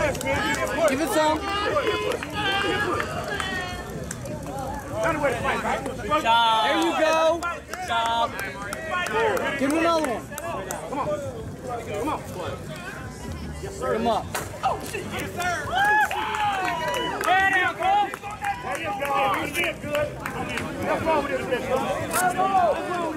Give it some. Good job. There you go. Good job. Give him another one. Come on. Come on. Yes, sir. Bring him up. Yes, sir. Head out, go. There you go. You did good. What's wrong with this?